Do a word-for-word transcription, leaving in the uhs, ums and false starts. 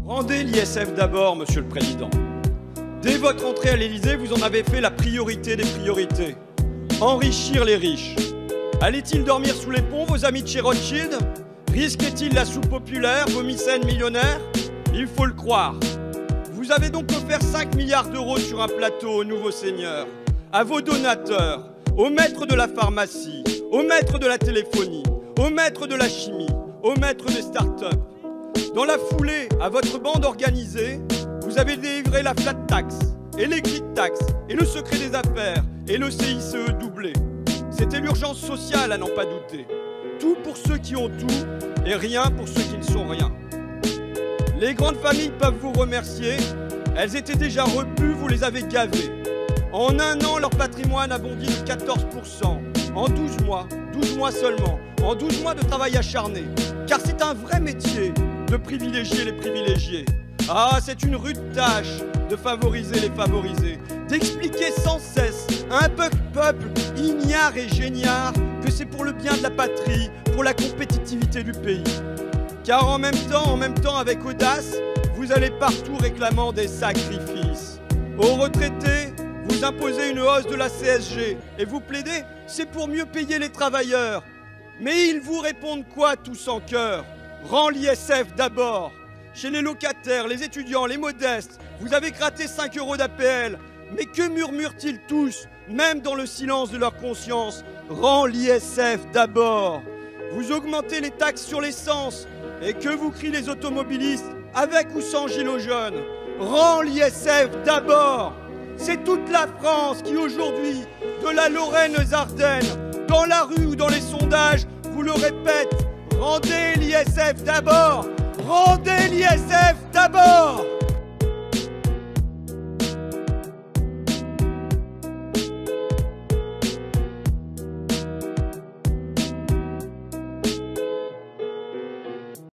Rendez l'I S F d'abord, Monsieur le Président. Dès votre entrée à l'Élysée, vous en avez fait la priorité des priorités. Enrichir les riches. Allaient-ils dormir sous les ponts, vos amis de chez Rothschild? Risquaient-ils la soupe populaire, vos mécènes millionnaires? Il faut le croire. Vous avez donc offert cinq milliards d'euros sur un plateau aux nouveaux seigneurs, à vos donateurs, aux maîtres de la pharmacie, aux maîtres de la téléphonie, aux maîtres de la chimie, aux maîtres des start-up. Dans la foulée, à votre bande organisée, vous avez délivré la flat tax, et l'exit tax, et le secret des affaires, et le C I C E doublé. C'était l'urgence sociale à n'en pas douter. Tout pour ceux qui ont tout, et rien pour ceux qui ne sont rien. Les grandes familles peuvent vous remercier, elles étaient déjà repues, vous les avez gavées. En un an, leur patrimoine a bondi de quatorze pour cent. En douze mois, douze mois seulement, en douze mois de travail acharné. Car c'est un vrai métier de privilégier les privilégiés. Ah, c'est une rude tâche de favoriser les favorisés, d'expliquer sans cesse à un peuple ignare et géniard que c'est pour le bien de la patrie, pour la compétitivité du pays. Car en même temps, en même temps, avec audace, vous allez partout réclamant des sacrifices. Aux retraités, vous imposez une hausse de la C S G et vous plaidez, c'est pour mieux payer les travailleurs. Mais ils vous répondent quoi tous en chœur? Rends l'I S F d'abord. Chez les locataires, les étudiants, les modestes, vous avez gratté cinq euros d'A P L. Mais que murmurent-ils tous, même dans le silence de leur conscience? Rends l'I S F d'abord. Vous augmentez les taxes sur l'essence. Et que vous crient les automobilistes, avec ou sans gilets jaunes? Rends l'I S F d'abord. C'est toute la France qui aujourd'hui, de la Lorraine aux Ardennes, dans la rue ou dans les sondages, vous le répète, rendez l'I S F d'abord. Rendez l'I S F d'abord.